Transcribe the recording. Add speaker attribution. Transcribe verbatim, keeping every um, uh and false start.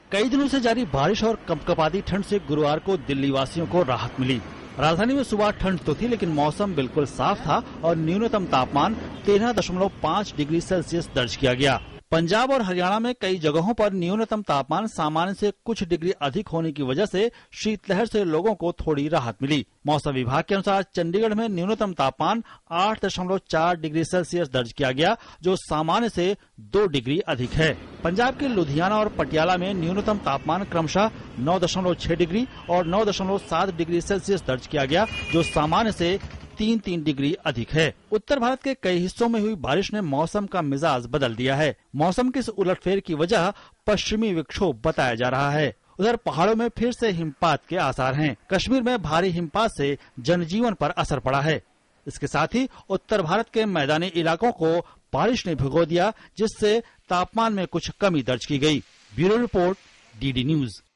Speaker 1: कई दिनों से जारी बारिश और कंपकपाती ठंड से गुरुवार को दिल्ली वासियों को राहत मिली। राजधानी में सुबह ठंड तो थी, लेकिन मौसम बिल्कुल साफ था और न्यूनतम तापमान तेरह दशमलव पाँच डिग्री सेल्सियस दर्ज किया गया। पंजाब और हरियाणा में कई जगहों पर न्यूनतम तापमान सामान्य से कुछ डिग्री अधिक होने की वजह से शीतलहर से लोगों को थोड़ी राहत मिली। मौसम विभाग के अनुसार चंडीगढ़ में न्यूनतम तापमान आठ दशमलव चार डिग्री सेल्सियस दर्ज किया गया, जो सामान्य से दो डिग्री अधिक है। पंजाब के लुधियाना और पटियाला में न्यूनतम तापमान क्रमशः नौ दशमलव छह डिग्री और नौ दशमलव सात डिग्री सेल्सियस दर्ज किया गया, जो सामान्य से तीन तीन डिग्री अधिक है। उत्तर भारत के कई हिस्सों में हुई बारिश ने मौसम का मिजाज बदल दिया है। मौसम की इस उलटफेर की वजह पश्चिमी विक्षोभ बताया जा रहा है। उधर पहाड़ों में फिर से हिमपात के आसार हैं। कश्मीर में भारी हिमपात से जनजीवन पर असर पड़ा है। इसके साथ ही उत्तर भारत के मैदानी इलाकों को बारिश ने भिगो दिया, जिससे तापमान में कुछ कमी दर्ज की गई। Bureau report, D D news.